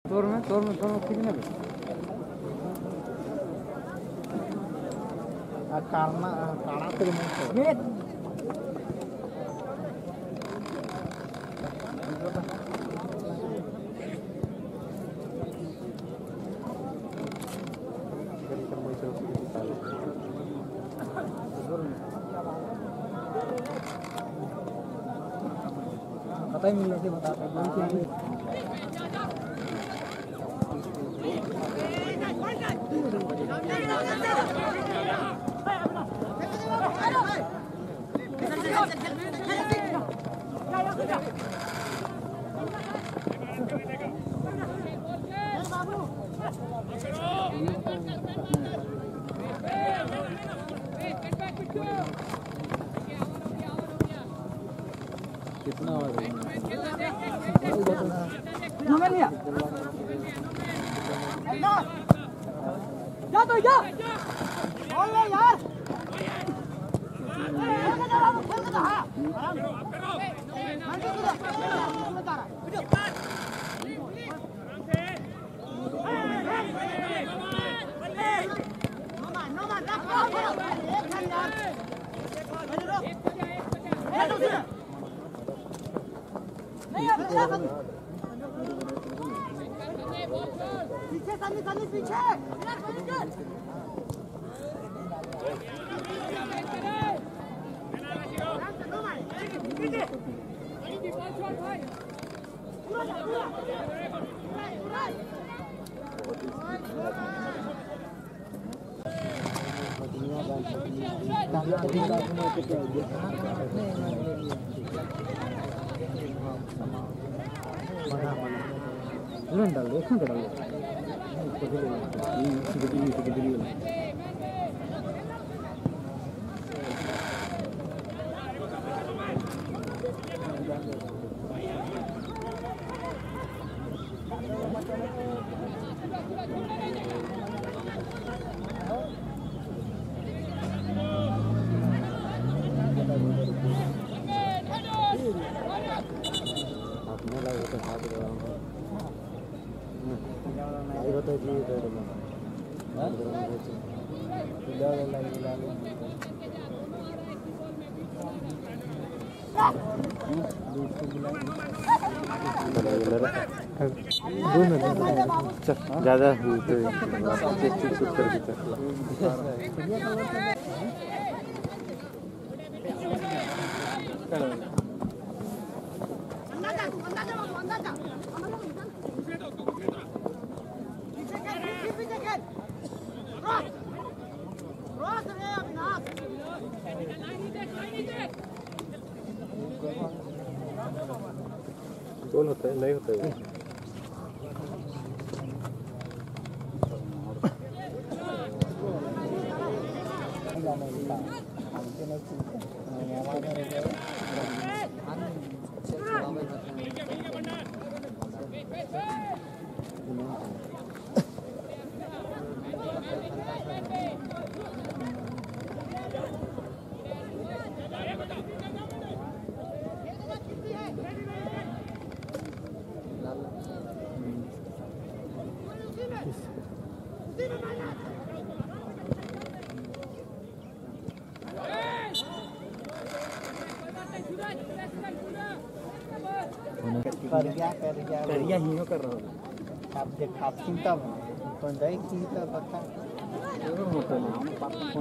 तोर में कितने पे काना तेरे मुंह से पता ही मिलने से बता कितना लिया जा तो जा बोल ले यार पीछे सामने पीछे ज़्यादा गोल होता है नहीं होता है करिया ही कर रहा हूँ आप देख आप चिंता कौन जाए की तो पता जरूर होता है हम पापा फोन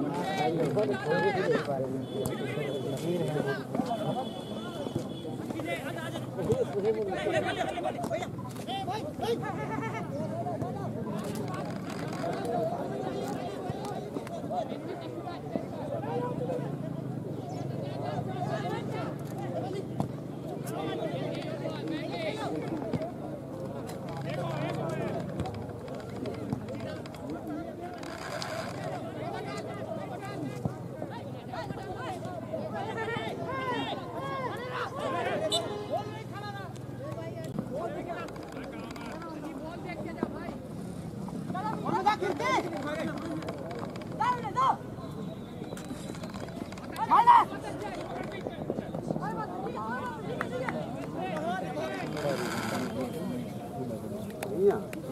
Yeah.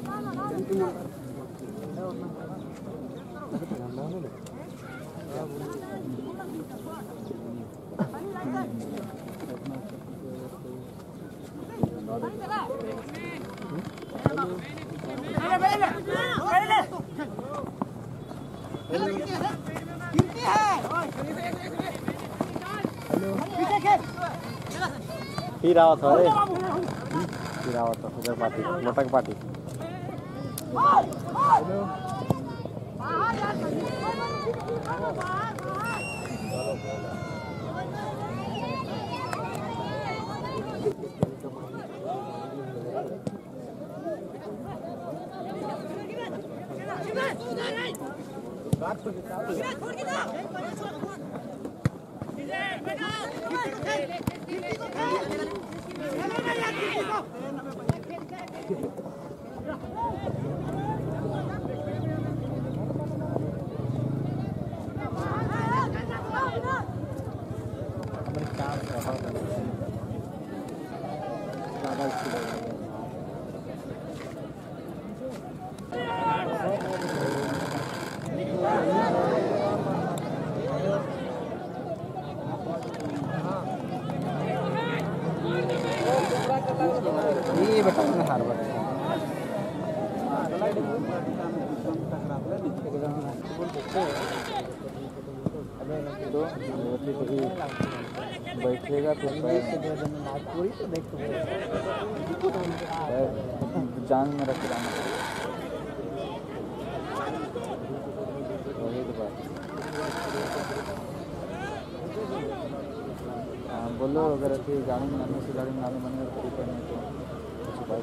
फिर आवत हो रे, फिर आवत हो उधर पार्टी, मोटक पार्टी। ये बता हार बता बैठेगा तो पूरी तो देख जान में रख रहा बोलो अगर ऐसे गाड़ी में आने से गाड़ी में आने मन में तरीका नहीं तो कुछ बात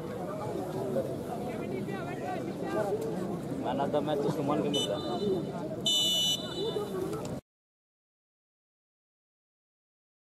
मैन ऑफ द मैच तो सुमन के मिलता है।